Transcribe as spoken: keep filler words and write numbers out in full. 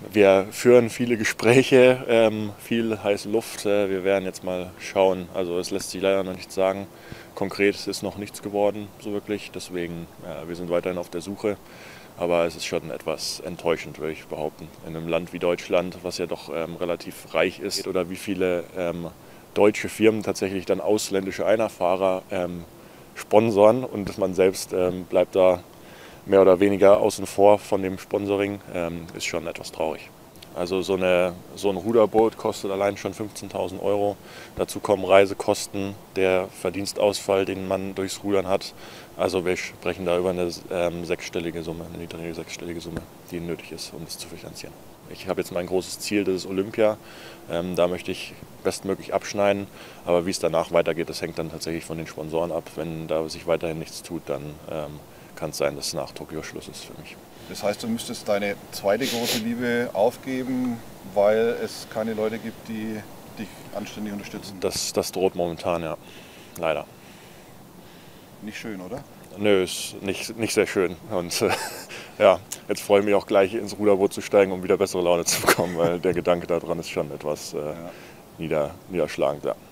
Wir führen viele Gespräche, ähm, viel heiße Luft. Äh, wir werden jetzt mal schauen. Also es lässt sich leider noch nichts sagen. Konkret ist noch nichts geworden, so wirklich. Deswegen, ja, wir sind weiterhin auf der Suche. Aber es ist schon etwas enttäuschend, würde ich behaupten. In einem Land wie Deutschland, was ja doch ähm, relativ reich ist, oder wie viele ähm, deutsche Firmen tatsächlich dann ausländische Einerfahrer ähm, sponsern und man selbst ähm, bleibt da mehr oder weniger außen vor von dem Sponsoring, ähm, ist schon etwas traurig. Also so, eine, so ein Ruderboot kostet allein schon fünfzehntausend Euro. Dazu kommen Reisekosten, der Verdienstausfall, den man durchs Rudern hat. Also wir sprechen da über eine ähm, sechsstellige Summe, eine niedrige sechsstellige Summe, die nötig ist, um das zu finanzieren. Ich habe jetzt mein großes Ziel, das ist Olympia. Ähm, da möchte ich bestmöglich abschneiden. Aber wie es danach weitergeht, das hängt dann tatsächlich von den Sponsoren ab. Wenn da sich weiterhin nichts tut, dann ähm, kann es sein, dass nach Tokio Schluss ist für mich. Das heißt, du müsstest deine zweite große Liebe aufgeben, weil es keine Leute gibt, die dich anständig unterstützen? Das, das droht momentan, ja. Leider. Nicht schön, oder? Nö, ist nicht, nicht sehr schön. Und äh, ja, jetzt freue ich mich auch gleich ins Ruderboot zu steigen, um wieder bessere Laune zu bekommen, weil der Gedanke daran ist schon etwas äh, ja. nieder, niederschlagend. Ja.